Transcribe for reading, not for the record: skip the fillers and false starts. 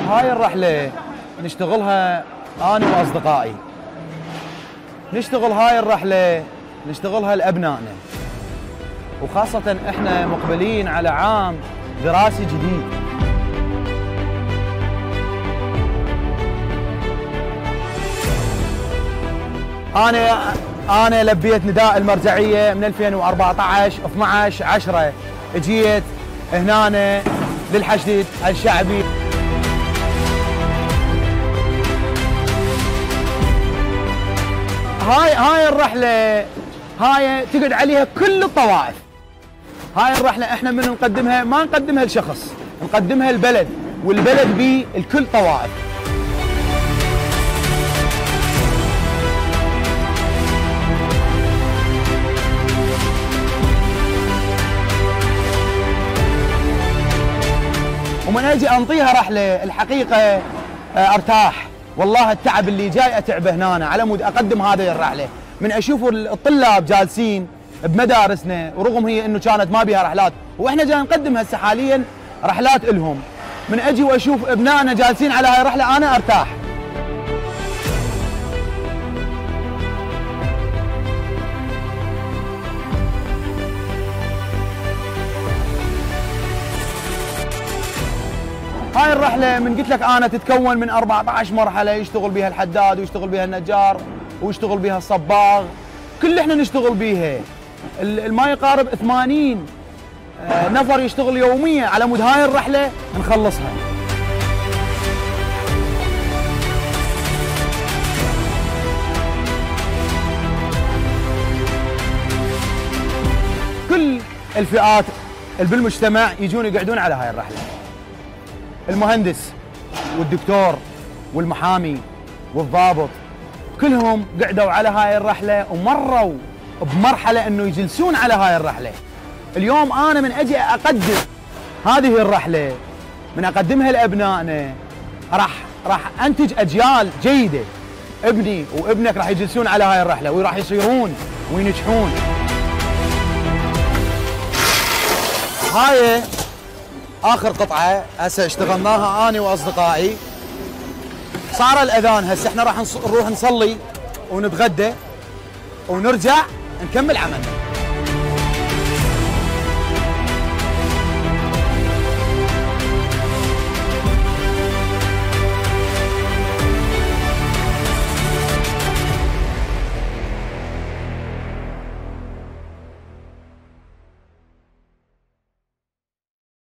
هاي الرحلة نشتغلها أنا وأصدقائي. نشتغل هاي الرحلة نشتغلها لأبنائنا، وخاصة إحنا مقبلين على عام دراسي جديد. أنا لبيت نداء المرجعية من 2014 12/10، اجيت هنا للحشد الشعبي. هاي الرحلة هاي تقعد عليها كل الطوائف. هاي الرحلة احنا من نقدمها ما نقدمها لشخص، نقدمها لبلد، والبلد بيه الكل طوائف. ومن اجي انطيها رحلة الحقيقة ارتاح، والله التعب اللي جاي اتعبه هنا على مود اقدم هذه الرحلة. من اشوف الطلاب جالسين بمدارسنا، ورغم هي انه كانت ما بيها رحلات واحنا جاي نقدم هسه حاليا رحلات الهم، من اجي واشوف ابنائنا جالسين على هاي الرحلة انا ارتاح. هاي الرحلة من قلت لك أنا تتكون من 14 مرحلة، يشتغل بها الحداد ويشتغل بها النجار ويشتغل بها الصباغ، كل احنا نشتغل بيها. ما يقارب 80 نفر يشتغل يوميا على مود هاي الرحلة نخلصها. كل الفئات اللي بالمجتمع يجون يقعدون على هاي الرحلة، المهندس والدكتور والمحامي والضابط كلهم قعدوا على هاي الرحلة ومروا بمرحلة انه يجلسون على هاي الرحلة. اليوم انا من اجي اقدم هذه الرحلة، من اقدمها لابنائنا، راح انتج اجيال جيدة. ابني وابنك راح يجلسون على هاي الرحلة وراح يصيرون وينجحون. هاي اخر قطعه هسه اشتغلناها انا واصدقائي. صار الاذان هسه احنا راح نروح نصلي ونتغدى ونرجع نكمل عملنا.